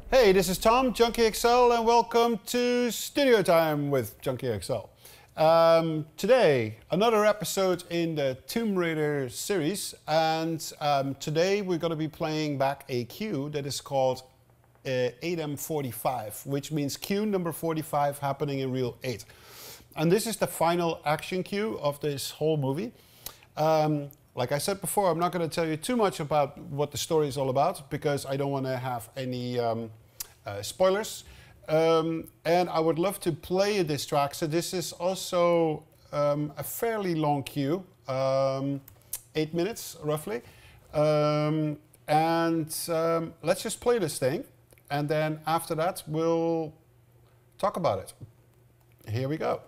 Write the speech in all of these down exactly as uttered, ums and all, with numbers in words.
Hey, this is Tom, Junkie X L, and welcome to Studio Time with Junkie X L. Um, today, another episode in the Tomb Raider series, and um, today we're going to be playing back a queue that is called uh, eight M forty-five, which means queue number forty-five happening in Reel eight. And this is the final action queue of this whole movie. Um, Like I said before, I'm not going to tell you too much about what the story is all about because I don't want to have any um, uh, spoilers. Um, and I would love to play this track. So this is also um, a fairly long queue, um, eight minutes roughly. Um, and um, let's just play this thing. And then after that, we'll talk about it. Here we go.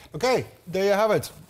Okay, there you have it.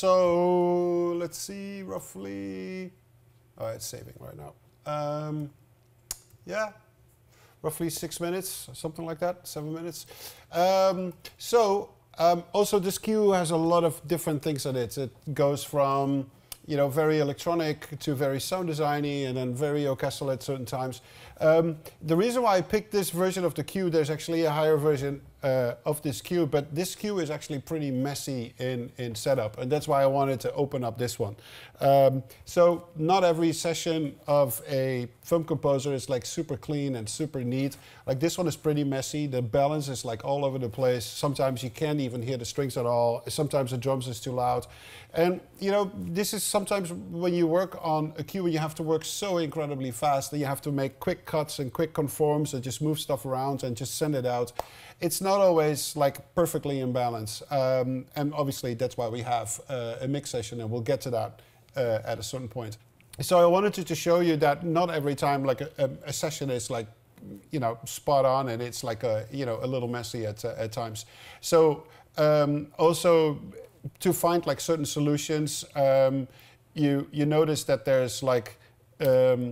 Also, let's see, roughly, oh, it's saving right now. Um, yeah, roughly six minutes, something like that, seven minutes. Um, so, um, also this cue has a lot of different things in it. It goes from, you know, very electronic to very sound designy and then very orchestral at certain times. Um, the reason why I picked this version of the cue, there's actually a higher version uh, of this cue, but this cue is actually pretty messy in, in setup, and that's why I wanted to open up this one. Um, so not every session of a film composer is like super clean and super neat. Like this one is pretty messy. The balance is like all over the place. Sometimes you can't even hear the strings at all. Sometimes the drums is too loud. And you know, this is sometimes when you work on a cue, you have to work so incredibly fast that you have to make quick cuts and quick conforms and just move stuff around and just send it out. It's not always like perfectly in balance. Um, and obviously that's why we have uh, a mix session, and we'll get to that uh, at a certain point. So I wanted to, to show you that not every time like a, a, a session is like, you know, spot on, and it's like a, you know, a little messy at, uh, at times. So um, also to find like certain solutions, um, you, you notice that there's like um,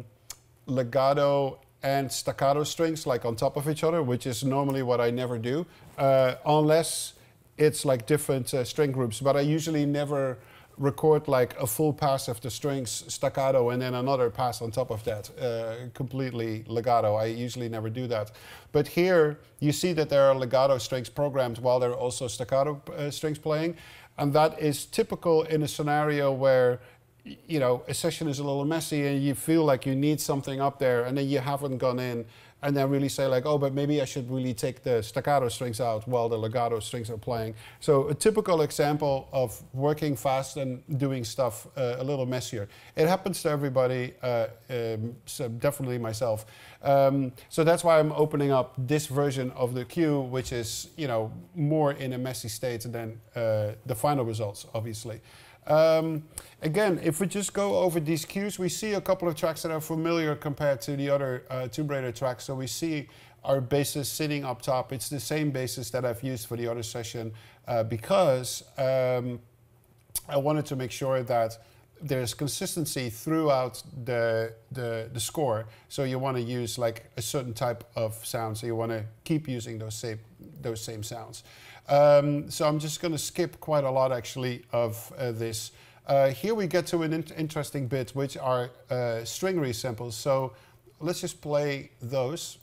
legato and staccato strings like on top of each other, which is normally what I never do, uh, unless it's like different uh, string groups. But I usually never record like a full pass of the strings staccato and then another pass on top of that, uh, completely legato. I usually never do that. But here you see that there are legato strings programmed while there are also staccato uh, strings playing. And that is typical in a scenario where, you know, a session is a little messy and you feel like you need something up there, and then you haven't gone in and then really say like, oh, but maybe I should really take the staccato strings out while the legato strings are playing. So a typical example of working fast and doing stuff uh, a little messier. It happens to everybody, uh, um, so definitely myself. Um, so that's why I'm opening up this version of the cue, which is, you know, more in a messy state than uh, the final results, obviously. Um, again, if we just go over these cues, we see a couple of tracks that are familiar compared to the other uh, Tomb Raider tracks. So we see our bassist sitting up top. It's the same bassist that I've used for the other session uh, because um, I wanted to make sure that there's consistency throughout the, the, the score. So you want to use like a certain type of sound. So you want to keep using those same, those same sounds. Um, so I'm just going to skip quite a lot actually of uh, this. Uh, here we get to an in interesting bit, which are uh, string resamples. So let's just play those.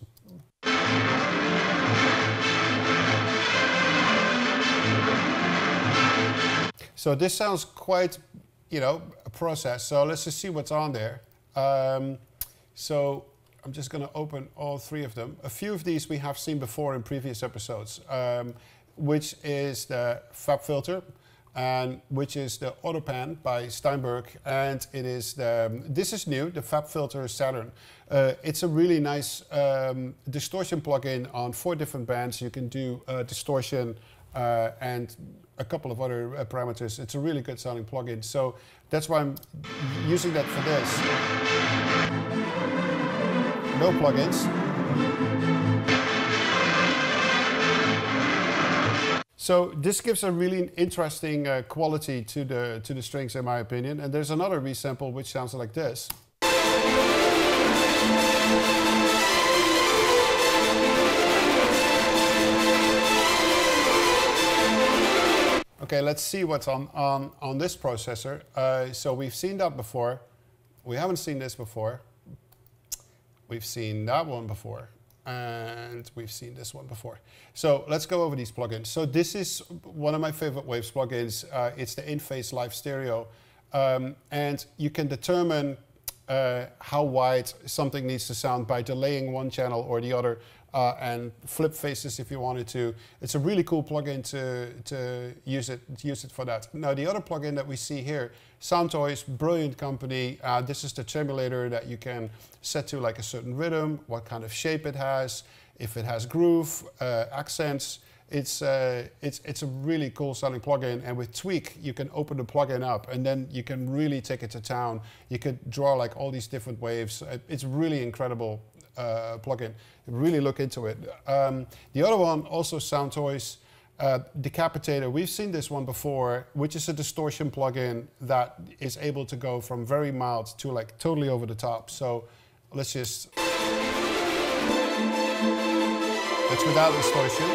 So this sounds quite, you know, a process. So let's just see what's on there. Um, so I'm just going to open all three of them. A few of these we have seen before in previous episodes. Um, which is the FabFilter, and which is the Autopan by Steinberg, and it is the, um, this is new, the FabFilter Saturn. Uh, it's a really nice um, distortion plugin on four different bands. You can do uh, distortion uh, and a couple of other uh, parameters. It's a really good sounding plugin, so that's why I'm using that for this. No plugins. So this gives a really interesting uh, quality to the, to the strings, in my opinion. And there's another resample which sounds like this. Okay, let's see what's on, on, on this processor. Uh, so we've seen that before. We haven't seen this before. We've seen that one before. And we've seen this one before. So let's go over these plugins. So this is one of my favorite Waves plugins. Uh, it's the InPhase Live Stereo. Um, and you can determine uh, how wide something needs to sound by delaying one channel or the other uh, and flip faces if you wanted to. It's a really cool plugin to, to use it, to use it for that. Now the other plugin that we see here, Soundtoys, brilliant company. Uh, this is the tremulator that you can set to like a certain rhythm, what kind of shape it has, if it has groove, uh, accents. It's, uh, it's, it's a really cool sounding plugin, and with Tweak you can open the plugin up and then you can really take it to town. You could draw like all these different waves. It's really incredible uh, plugin. Really look into it. Um, the other one, also Soundtoys, Uh, Decapitator, we've seen this one before, which is a distortion plugin that is able to go from very mild to like totally over the top. So let's just, that's without distortion.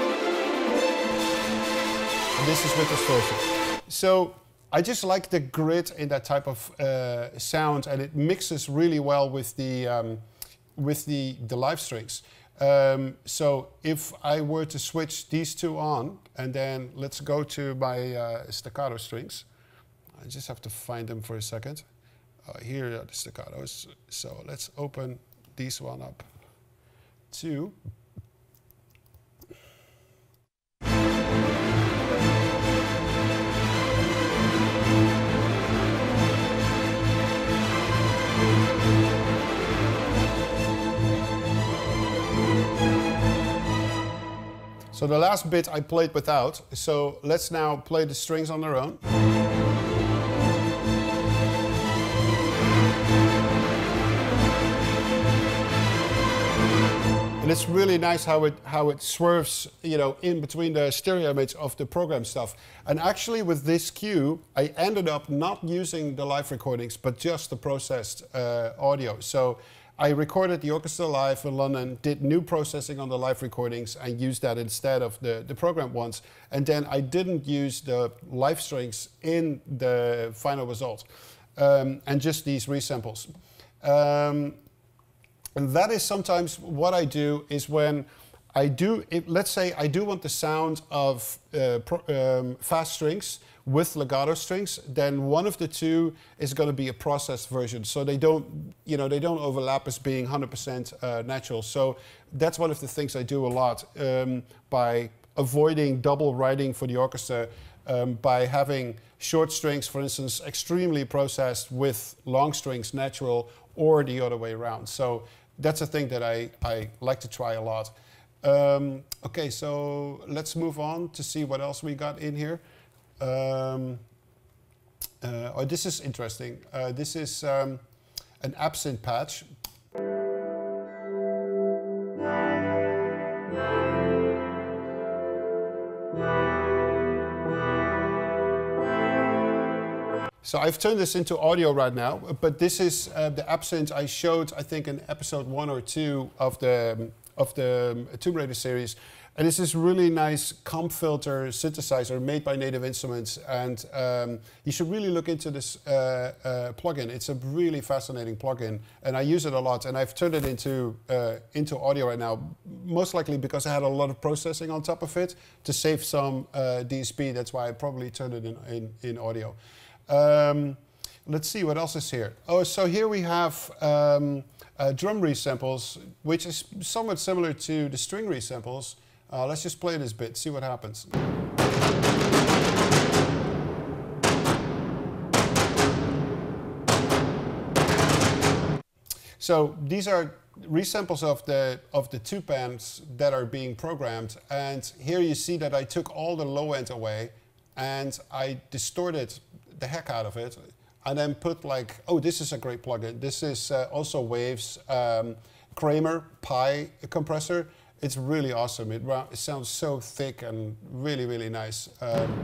And this is with distortion. So I just like the grit in that type of uh, sound, and it mixes really well with the, um, with the, the live strings. Um, so if I were to switch these two on, and then let's go to my uh, staccato strings. I just have to find them for a second. Uh, here are the staccatos. So let's open these one up too. So the last bit I played without, so let's now play the strings on their own. And it's really nice how it, how it swerves, you know, in between the stereo image of the program stuff. And actually with this cue, I ended up not using the live recordings, but just the processed uh, audio. So I recorded the orchestra live in London, did new processing on the live recordings, and used that instead of the, the programmed ones. And then I didn't use the live strings in the final result, um, and just these resamples. Um, and that is sometimes what I do is when I do, it, let's say I do want the sound of uh, pro, um, fast strings with legato strings, then one of the two is going to be a processed version. So they don't, you know, they don't overlap as being one hundred percent uh, natural. So that's one of the things I do a lot um, by avoiding double writing for the orchestra, um, by having short strings, for instance, extremely processed with long strings natural, or the other way around. So that's a thing that I, I like to try a lot. Um, okay, so let's move on to see what else we got in here. Um, uh, oh, this is interesting. Uh, this is um, an absinthe patch. So I've turned this into audio right now, but this is uh, the absinthe I showed, I think, in episode one or two of the of the Tomb Raider series. And it's this really nice comp filter synthesizer made by Native Instruments, and um, you should really look into this uh, uh, plugin. It's a really fascinating plugin, and I use it a lot. And I've turned it into uh, into audio right now, most likely because I had a lot of processing on top of it to save some uh, D S P. That's why I probably turned it in in, in audio. Um, let's see what else is here. Oh, so here we have um, uh, drum resamples, which is somewhat similar to the string resamples. Uh, let's just play this bit, see what happens. So these are resamples of the of the two pans that are being programmed, and here you see that I took all the low end away and I distorted the heck out of it, and then put like, oh, this is a great plugin. This is uh, also Waves um, Kramer Pi compressor. It's really awesome. It, it sounds so thick and really, really nice. Um,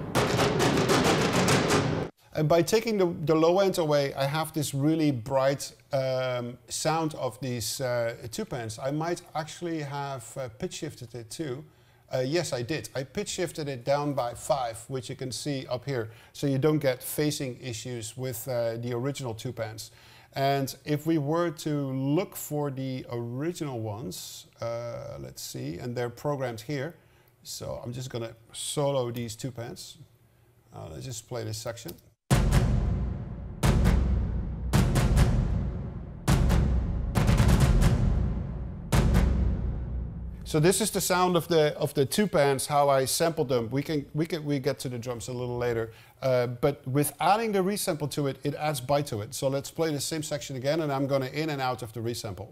and by taking the, the low end away, I have this really bright um, sound of these uh, two pans. I might actually have uh, pitch shifted it too. Uh, yes, I did. I pitch shifted it down by five, which you can see up here, so you don't get phasing issues with uh, the original two pans. And if we were to look for the original ones, uh, let's see, and they're programmed here. So I'm just going to solo these two pans. Uh, let's just play this section. So this is the sound of the of the two pans, how I sampled them. We can we can we get to the drums a little later, uh, but with adding the resample to it, it adds bite to it. So let's play the same section again, and I'm going to in and out of the resample.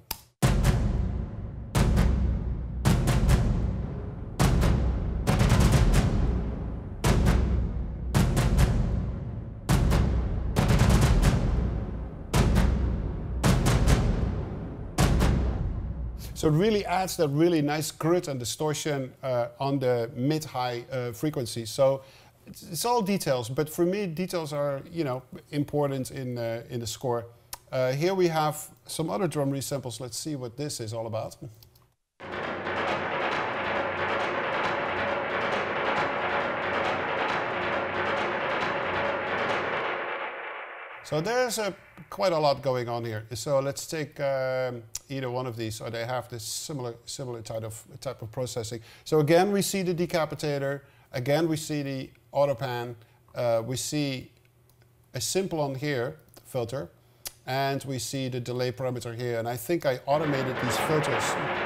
So it really adds that really nice grit and distortion uh, on the mid-high uh, frequency. So it's, it's all details, but for me, details are, you know, important in, uh, in the score. Uh, here we have some other drum resamples. Let's see what this is all about. So there's a, quite a lot going on here. So let's take um, either one of these, or they have this similar similar type of type of processing. So again, we see the decapitator. Again, we see the autopan. Uh, we see a Simplon here filter, and we see the delay parameter here. And I think I automated these filters.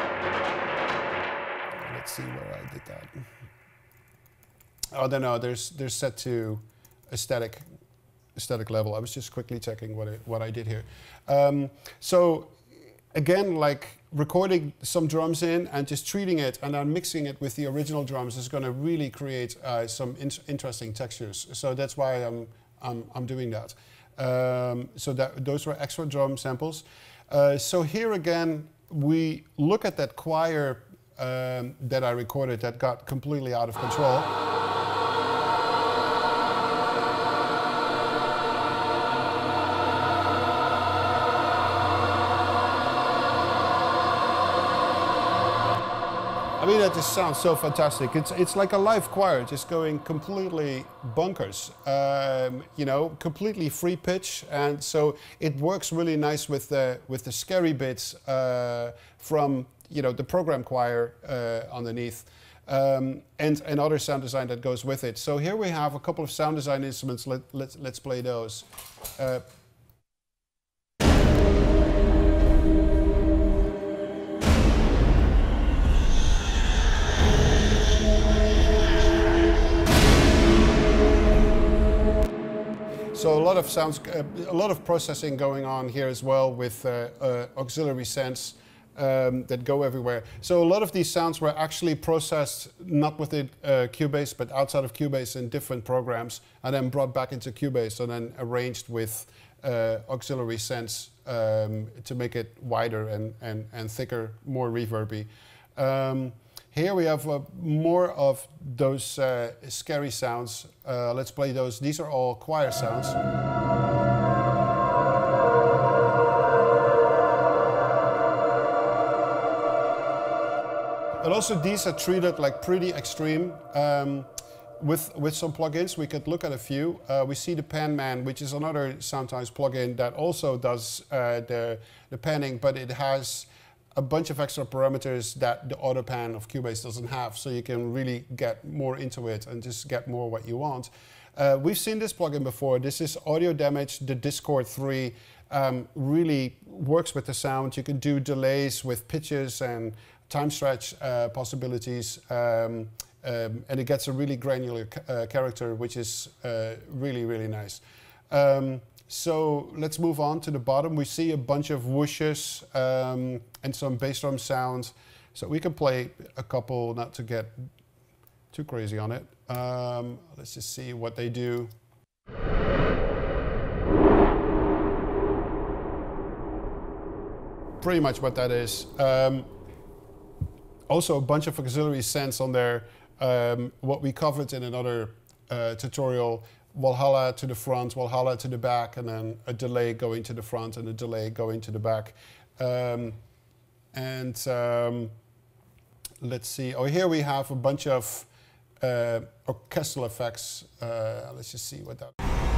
Let's see where I did that. Oh, no, no, there's they're set to a static. static level. I was just quickly checking what I, what I did here. Um, so again, like recording some drums in and just treating it and then mixing it with the original drums is going to really create uh, some in interesting textures. So that's why I'm, I'm, I'm doing that. Um, so that those were extra drum samples. Uh, so here again, we look at that choir um, that I recorded that got completely out of control. I mean, that just sounds so fantastic. It's it's like a live choir, just going completely bonkers. Um, you know, completely free pitch, and so it works really nice with the with the scary bits uh, from you know the program choir uh, underneath, um, and and other sound design that goes with it. So here we have a couple of sound design instruments. Let let's let's play those. Uh, So a lot of sounds, uh, a lot of processing going on here as well with uh, uh, auxiliary sends um, that go everywhere. So a lot of these sounds were actually processed not within uh, Cubase, but outside of Cubase in different programs, and then brought back into Cubase and then arranged with uh, auxiliary sends um, to make it wider and, and, and thicker, more reverby. Um, Here we have uh, more of those uh, scary sounds. Uh, let's play those. These are all choir sounds. And also these are treated like pretty extreme. Um, with, with some plugins, we could look at a few. Uh, we see the Pan Man, which is another Soundtimes plugin that also does uh, the, the panning, but it has a bunch of extra parameters that the autopan of Cubase doesn't have, so you can really get more into it and just get more what you want. Uh, we've seen this plugin before. This is Audio Damage, the Discord three. Um, really works with the sound. You can do delays with pitches and time stretch uh, possibilities, um, um, and it gets a really granular uh, character, which is uh, really, really nice. Um, So let's move on to the bottom. We see a bunch of whooshes um, and some bass drum sounds. So we can play a couple, not to get too crazy on it. Um, let's just see what they do. Pretty much what that is. Um, also a bunch of auxiliary sends on there. Um, what we covered in another uh, tutorial. Valhalla to the front, Valhalla to the back, and then a delay going to the front and a delay going to the back. Um, and um, let's see, oh, here we have a bunch of uh, orchestral effects. Uh, let's just see what that.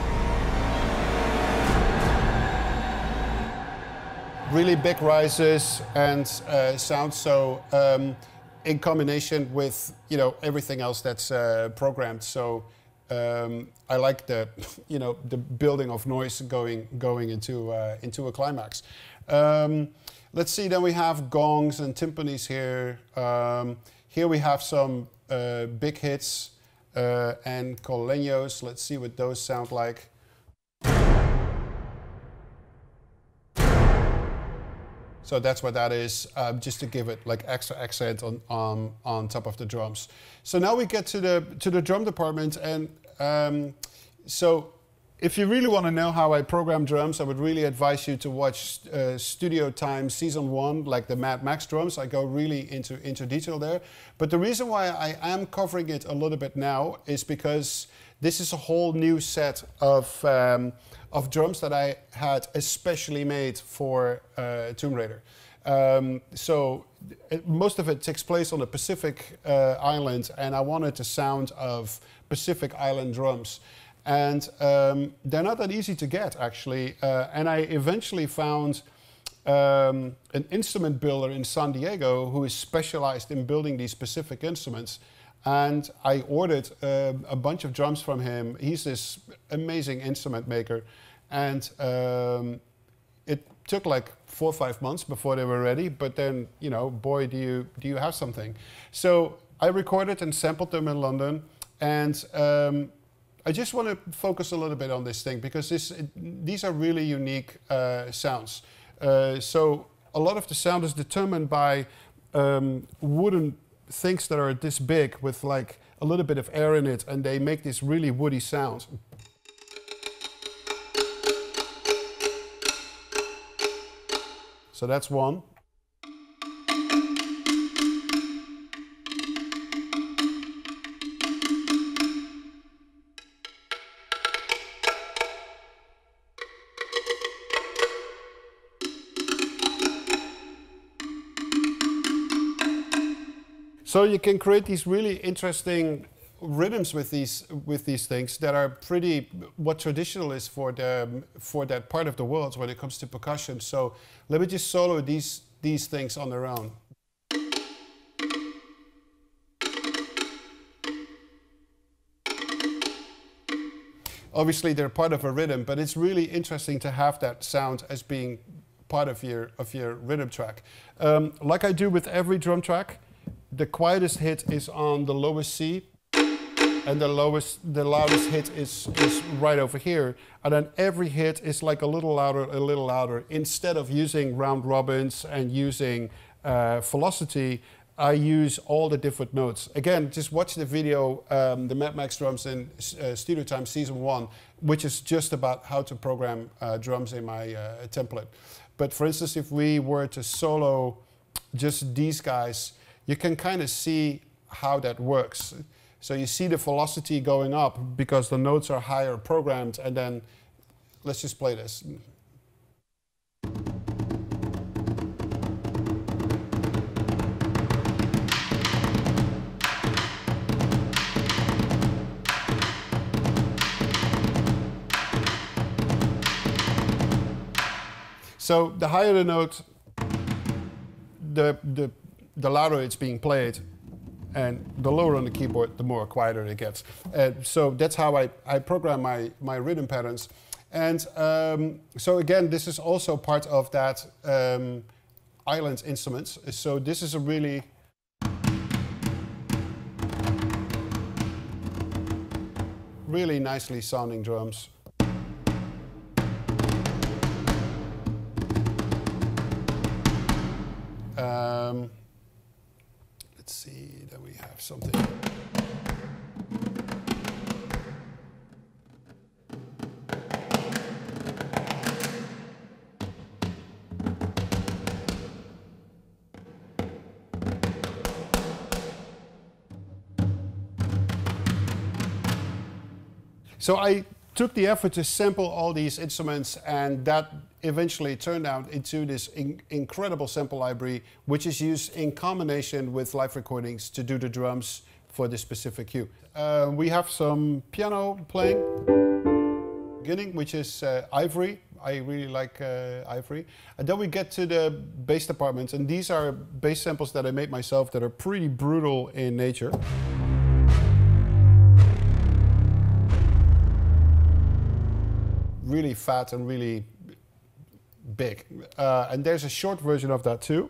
Really big rises and uh, sound, so um, in combination with you know everything else that's uh, programmed. So. Um, I like the, you know, the building of noise going going into uh, into a climax. Um, let's see. Then we have gongs and timpanis here. Um, here we have some uh, big hits uh, and coleños. Let's see what those sound like. So that's what that is, um, just to give it like extra accent on, on on top of the drums. So now we get to the to the drum department, and um, so if you really want to know how I program drums, I would really advise you to watch uh, Studio Time Season one, like the Mad Max drums. I go really into, into detail there. But the reason why I am covering it a little bit now is because this is a whole new set of, um, of drums that I had especially made for uh, Tomb Raider. Um, so it, most of it takes place on the Pacific uh, island, and I wanted the sound of Pacific Island drums. And um, they're not that easy to get, actually. Uh, and I eventually found um, an instrument builder in San Diego who is specialized in building these specific instruments. And I ordered uh, a bunch of drums from him. He's this amazing instrument maker. And um, it took like four or five months before they were ready. But then, you know, boy, do you, do you have something. So I recorded and sampled them in London. And um, I just want to focus a little bit on this thing because this, it, these are really unique uh, sounds. Uh, so a lot of the sound is determined by um, wooden things that are this big with like a little bit of air in it, and they make this really woody sound. So that's one. So you can create these really interesting rhythms with these with these things that are pretty what traditional is for the for that part of the world when it comes to percussion. So let me just solo these these things on their own. Obviously they're part of a rhythm, but it's really interesting to have that sound as being part of your of your rhythm track. Um, like I do with every drum track. The quietest hit is on the lowest C, and the lowest, the loudest hit is, is right over here. And then every hit is like a little louder, a little louder. Instead of using round robins and using uh, velocity, I use all the different notes. Again, just watch the video, um, the Mad Max drums in uh, Studio Time Season one, which is just about how to program uh, drums in my uh, template. But for instance, if we were to solo just these guys, you can kind of see how that works. So you see the velocity going up because the notes are higher programmed, and then let's just play this. So the higher the note, the, the the louder it's being played, and the lower on the keyboard, the more quieter it gets. Uh, so that's how I, I program my, my rhythm patterns. And um, so again, this is also part of that um, island instruments. So this is a really really nicely sounding drums. Um, Let's see that we have something. So I took the effort to sample all these instruments, and that eventually turned out into this in incredible sample library, which is used in combination with live recordings to do the drums for this specific cue. Uh, we have some piano playing, beginning, which is uh, Ivory. I really like uh, Ivory. And then we get to the bass department, and these are bass samples that I made myself that are pretty brutal in nature. Really fat and really big. Uh, and there's a short version of that too.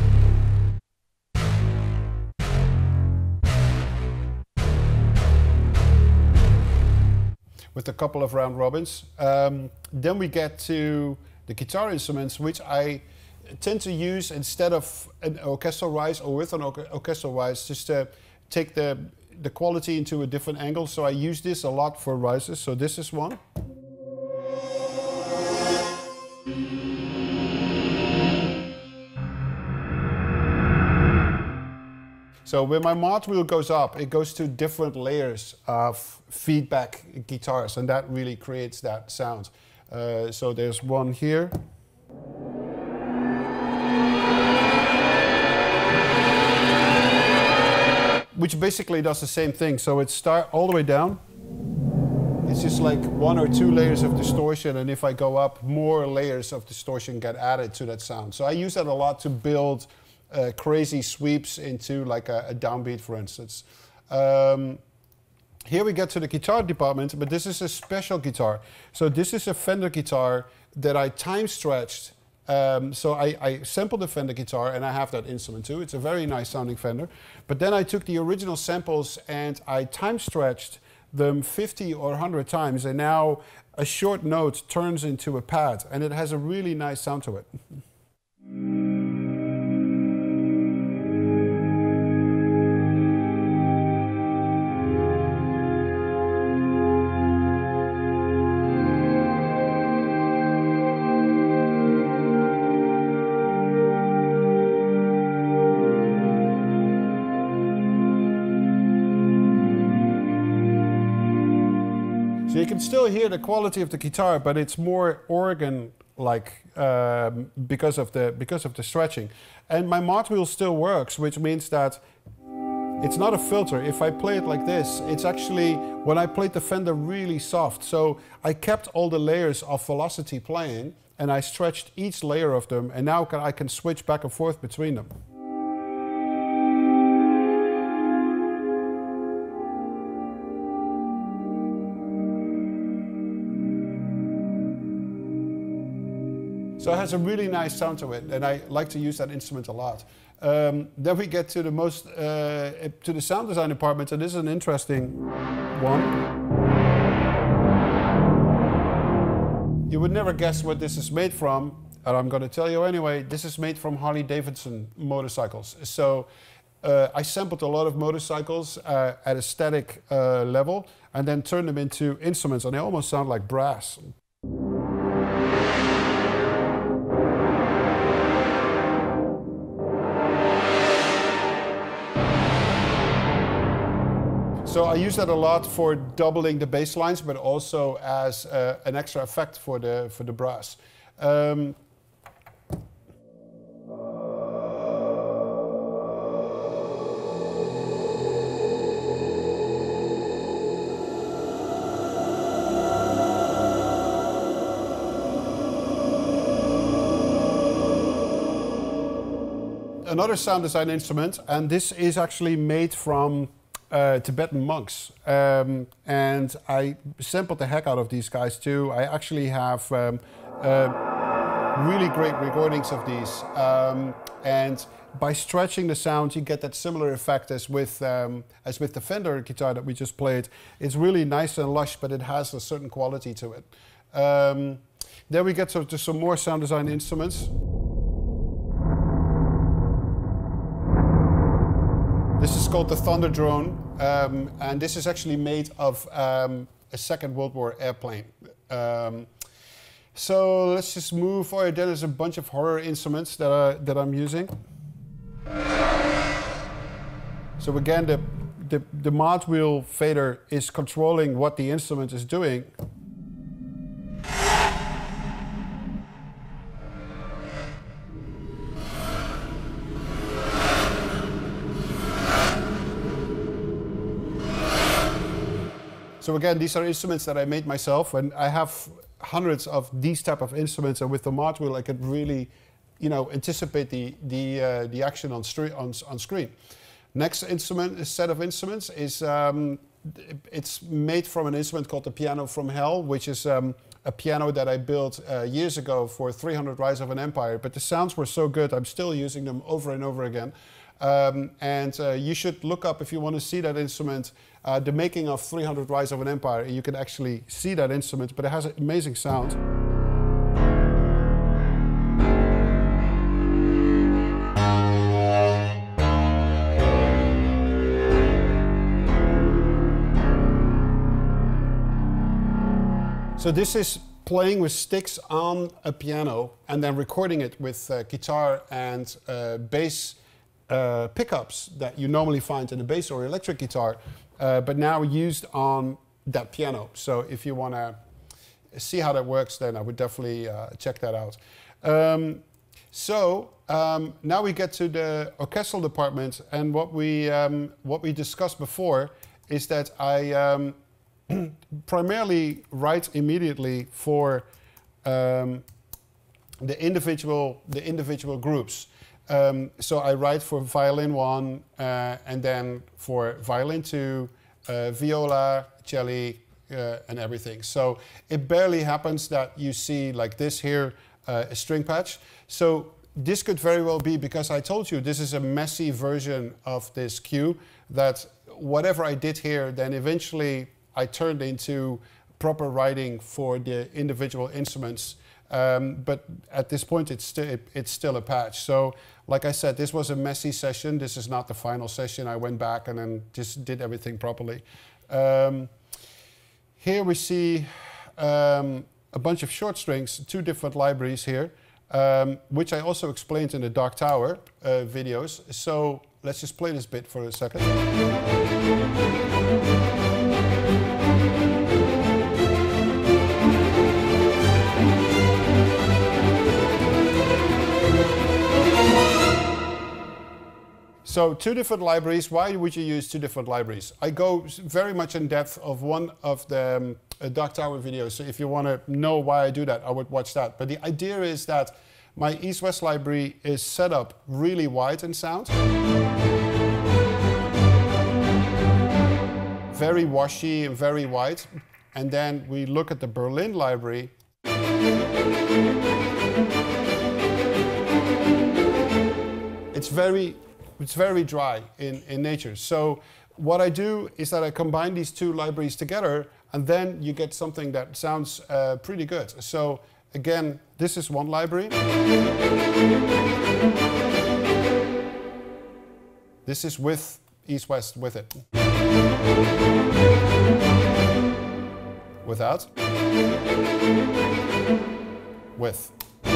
With a couple of round robins. Um, then we get to the guitar instruments, which I tend to use instead of an orchestral rise or with an or orchestral rise, just to take the, the quality into a different angle. So I use this a lot for rises. So this is one. So when my mod wheel goes up, it goes to different layers of feedback guitars, and that really creates that sound. Uh, so there's one here. Which basically does the same thing. So it starts all the way down. It's just like one or two layers of distortion, and if I go up, more layers of distortion get added to that sound. So I use that a lot to build uh, crazy sweeps into like a, a downbeat, for instance. Um, here we get to the guitar department, but this is a special guitar. So this is a Fender guitar that I time stretched. Um, so I, I sampled the Fender guitar, and I have that instrument too. It's a very nice sounding Fender. But then I took the original samples and I time stretched them fifty or one hundred times, and now a short note turns into a pad, and it has a really nice sound to it. So you can still hear the quality of the guitar, but it's more organ-like um, because of the because of the stretching. And my mod wheel still works, which means that it's not a filter. If I play it like this, it's actually, when I played the Fender, really soft. So I kept all the layers of velocity playing, and I stretched each layer of them, and now I can switch back and forth between them. So it has a really nice sound to it, and I like to use that instrument a lot. Um, then we get to the most uh, to the sound design department, and this is an interesting one. You would never guess what this is made from, and I'm going to tell you anyway. This is made from Harley Davidson motorcycles. So uh, I sampled a lot of motorcycles uh, at a static uh, level, and then turned them into instruments, and they almost sound like brass. So I use that a lot for doubling the bass lines, but also as uh, an extra effect for the for the brass. Um, Another sound design instrument, and this is actually made from Uh, Tibetan monks, um, and I sampled the heck out of these guys too. I actually have um, uh, really great recordings of these, um, and by stretching the sound, you get that similar effect as with um, as with the Fender guitar that we just played. It's really nice and lush, but it has a certain quality to it. Um, then we get to, to some more sound design instruments. This is called the Thunder Drone, um, and this is actually made of um, a Second World War airplane. Um, so let's just move forward. Then there's a bunch of horror instruments that, are, that I'm using. So again, the, the, the mod wheel fader is controlling what the instrument is doing. So again, these are instruments that I made myself, and I have hundreds of these type of instruments. And with the mod wheel, I could really, you know, anticipate the the uh, the action on, on on screen. Next instrument, set of instruments is um, it's made from an instrument called the Piano from Hell, which is um, a piano that I built uh, years ago for three hundred Rise of an Empire. But the sounds were so good, I'm still using them over and over again. Um, and uh, you should look up, if you want to see that instrument, uh, the making of three hundred Rise of an Empire, and you can actually see that instrument, but it has an amazing sound. So this is playing with sticks on a piano and then recording it with uh, guitar and uh, bass uh, pickups that you normally find in a bass or electric guitar, uh, but now used on that piano. So if you want to see how that works, then I would definitely uh, check that out. Um, so um, now we get to the orchestral department, and what we um, what we discussed before is that I um, primarily write immediately for um, the individual the individual groups. Um, so I write for violin one, uh, and then for violin two, uh, viola, cello, uh, and everything. So it barely happens that you see like this here, uh, a string patch. So this could very well be, because I told you this is a messy version of this cue, that whatever I did here, then eventually I turned into proper writing for the individual instruments. Um, but at this point, it's, sti it, it's still a patch. So, like I said, this was a messy session. This is not the final session. I went back and then just did everything properly. Um, here we see um, a bunch of short strings, two different libraries here, um, which I also explained in the Dark Tower uh, videos. So let's just play this bit for a second. So two different libraries. Why would you use two different libraries? I go very much in depth of one of the um, uh, Dark Tower videos. So if you want to know why I do that, I would watch that. But the idea is that my East-West library is set up really wide in sound. Very washy and very wide. And then we look at the Berlin library. It's very It's very dry in, in nature. So what I do is that I combine these two libraries together, and then you get something that sounds uh, pretty good. So again, this is one library. This is with East-West with it. Without. With.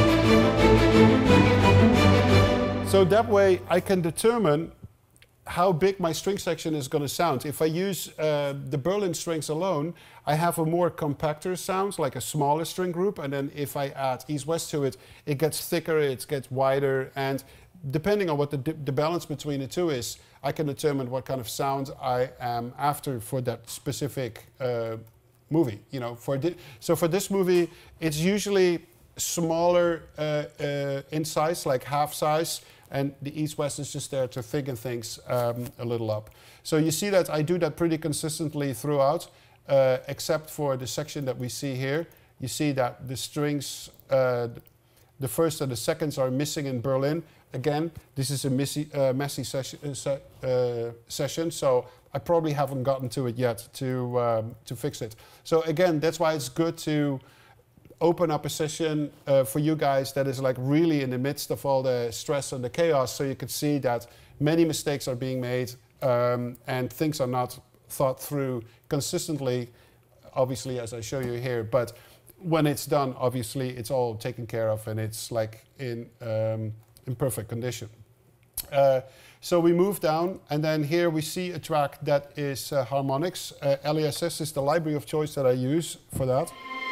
So that way I can determine how big my string section is going to sound. If I use uh, the Berlin strings alone, I have a more compactor sound, like a smaller string group, and then if I add East-West to it, it gets thicker, it gets wider, and depending on what the, the balance between the two is, I can determine what kind of sound I am after for that specific uh, movie. You know, for so for this movie, it's usually smaller uh, uh, in size, like half size, and the East-West is just there to thicken things um, a little up. So you see that I do that pretty consistently throughout, uh, except for the section that we see here. You see that the strings, uh, the first and the seconds are missing in Berlin. Again, this is a messy, uh, messy session, uh, se uh, session, so I probably haven't gotten to it yet to, um, to fix it. So again, that's why it's good to open up a session uh, for you guys that is like really in the midst of all the stress and the chaos, so you can see that many mistakes are being made um, and things are not thought through consistently, obviously, as I show you here. But when it's done, obviously, it's all taken care of and it's like in, um, in perfect condition. Uh, so we move down, and then here we see a track that is uh, harmonics. Uh, L E S S is the library of choice that I use for that.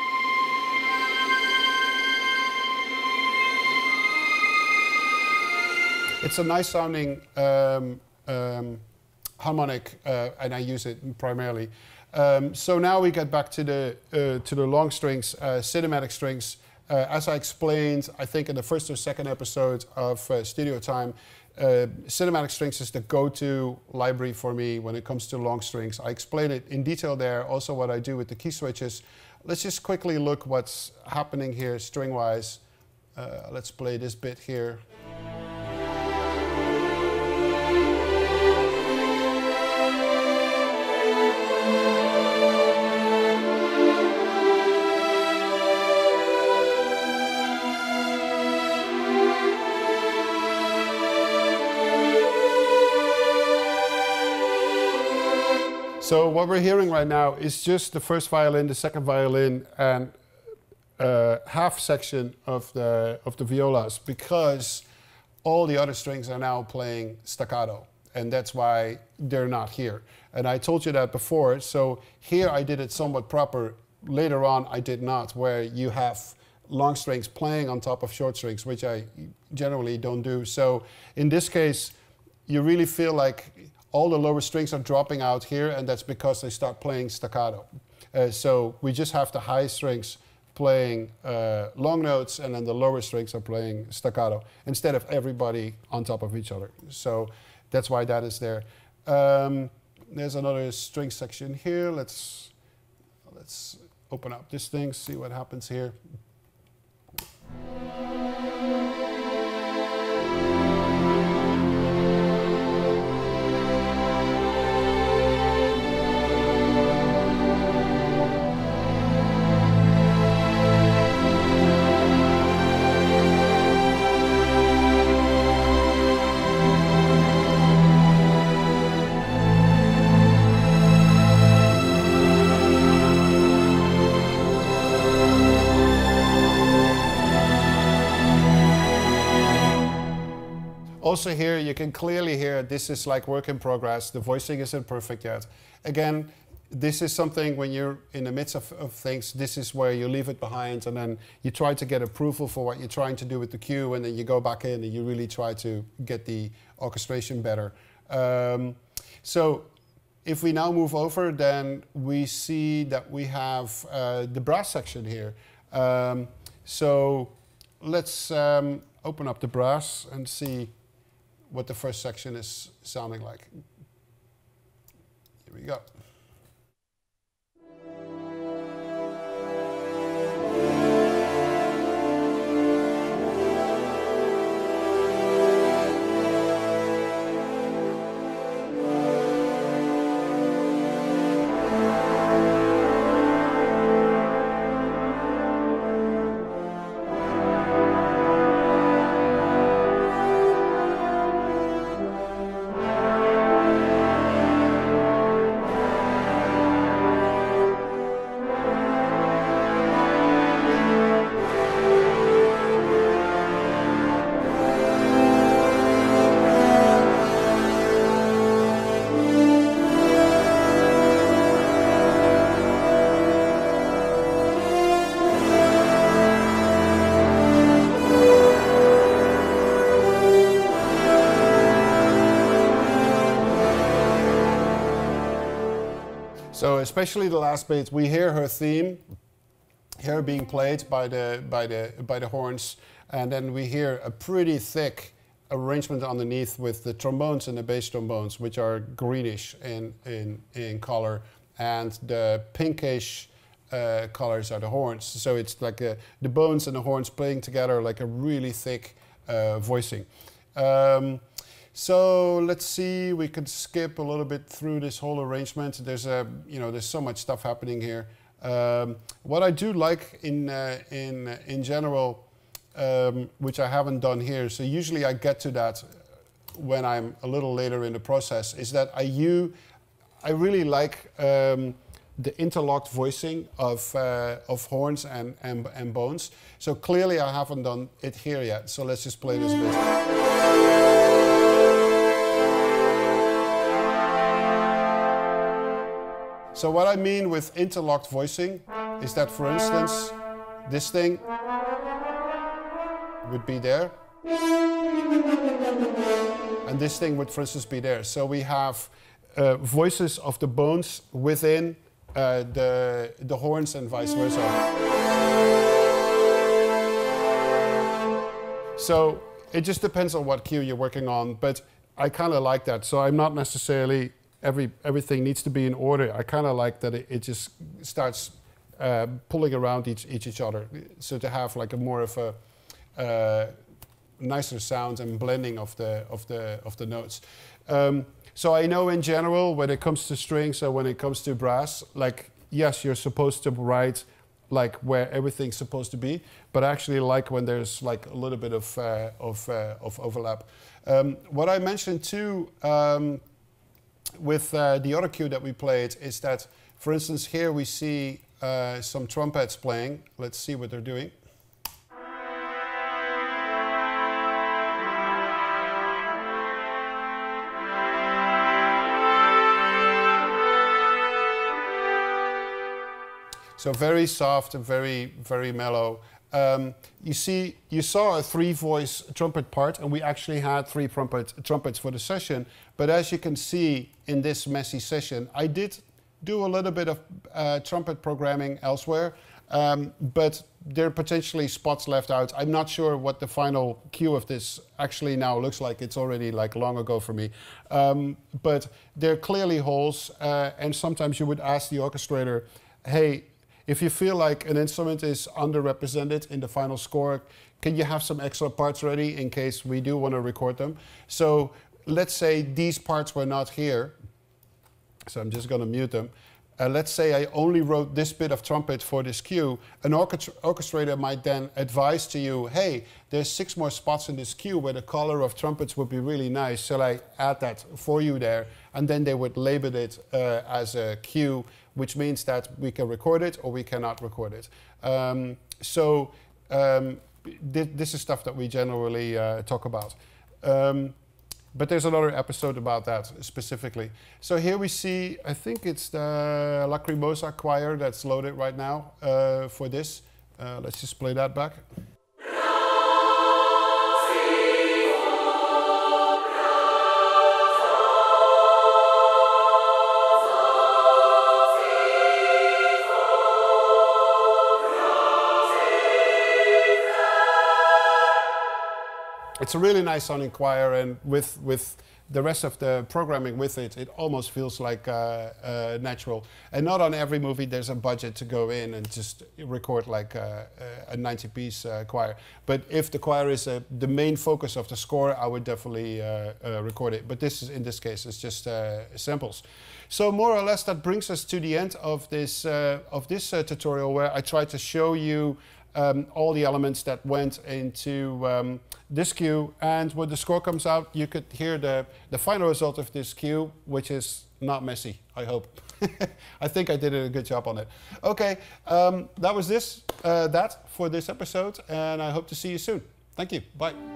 It's a nice sounding um, um, harmonic, uh, and I use it primarily. Um, so now we get back to the uh, to the long strings, uh, cinematic strings. Uh, as I explained, I think in the first or second episode of uh, Studio Time, uh, cinematic strings is the go-to library for me when it comes to long strings. I explain it in detail there. Also, what I do with the key switches. Let's just quickly look what's happening here string-wise. Uh, let's play this bit here. So what we're hearing right now is just the first violin, the second violin, and uh, half section of the of the violas, because all the other strings are now playing staccato. And that's why they're not here. And I told you that before. So here I did it somewhat proper. Later on, I did not, where you have long strings playing on top of short strings, which I generally don't do. So in this case, you really feel like all the lower strings are dropping out here, and that's because they start playing staccato. Uh, so we just have the high strings playing uh, long notes, and then the lower strings are playing staccato, instead of everybody on top of each other. So that's why that is there. Um, there's another string section here. Let's, let's open up this thing, see what happens here. Also here, you can clearly hear this is like work in progress. The voicing isn't perfect yet. Again, this is something when you're in the midst of, of things, this is where you leave it behind and then you try to get approval for what you're trying to do with the cue, and then you go back in and you really try to get the orchestration better. Um, so if we now move over, then we see that we have uh, the brass section here. Um, so let's um, open up the brass and see what the first section is sounding like. Here we go. So especially the last bit, we hear her theme here being played by the by the by the horns, and then we hear a pretty thick arrangement underneath with the trombones and the bass trombones, which are greenish in in in color, and the pinkish uh, colors are the horns. So it's like a, the bones and the horns playing together, like a really thick uh, voicing. Um, So let's see, we could skip a little bit through this whole arrangement. There's a, you know, there's so much stuff happening here. Um, what I do like in, uh, in, uh, in general, um, which I haven't done here, so usually I get to that when I'm a little later in the process, is that I, use, I really like um, the interlocked voicing of, uh, of horns and, and, and bones. So clearly I haven't done it here yet, so let's just play this bit. So what I mean with interlocked voicing is that, for instance, this thing would be there, and this thing would, for instance, be there. So we have uh, voices of the bones within uh, the, the horns and vice versa. So it just depends on what cue you're working on, but I kind of like that. So I'm not necessarily Every, everything needs to be in order. I kind of like that it, it just starts uh, pulling around each, each each other. So to have like a more of a uh, nicer sound and blending of the of the of the notes. Um, so I know in general when it comes to strings or when it comes to brass, like yes, you're supposed to write like where everything's supposed to be, but I actually like when there's like a little bit of uh, of uh, of overlap. Um, what I mentioned too. Um, with uh, the other cue that we played is that, for instance, here we see uh, some trumpets playing. Let's see what they're doing. So very soft and very, very mellow. Um, you see, you saw a three-voice trumpet part, and we actually had three trumpet, trumpets for the session. But as you can see in this messy session, I did do a little bit of uh, trumpet programming elsewhere, um, but there are potentially spots left out. I'm not sure what the final cue of this actually now looks like. It's already like long ago for me. Um, but there are clearly holes, uh, and sometimes you would ask the orchestrator, hey, if you feel like an instrument is underrepresented in the final score, can you have some extra parts ready in case we do want to record them? So let's say these parts were not here. So I'm just going to mute them. Uh, let's say I only wrote this bit of trumpet for this cue. An orchestra orchestrator might then advise to you, hey, there's six more spots in this cue where the color of trumpets would be really nice. Shall I add that for you there? And then they would label it uh, as a cue, which means that we can record it or we cannot record it. Um, so um, th this is stuff that we generally uh, talk about. Um, but there's another episode about that specifically. So here we see, I think it's the Lacrimosa choir that's loaded right now uh, for this. Uh, let's just play that back. It's a really nice sounding choir, and with with the rest of the programming with it, it almost feels like uh, uh, natural. And not on every movie there's a budget to go in and just record like a, a ninety piece uh, choir. But if the choir is uh, the main focus of the score, I would definitely uh, uh, record it. But this is, in this case, it's just uh, samples. So more or less that brings us to the end of this uh, of this uh, tutorial, where I try to show you Um, all the elements that went into um, this cue, and when the score comes out, you could hear the, the final result of this cue, which is not messy, I hope. I think I did a good job on it. Okay, um, that was this, uh, that for this episode, and I hope to see you soon. Thank you, bye.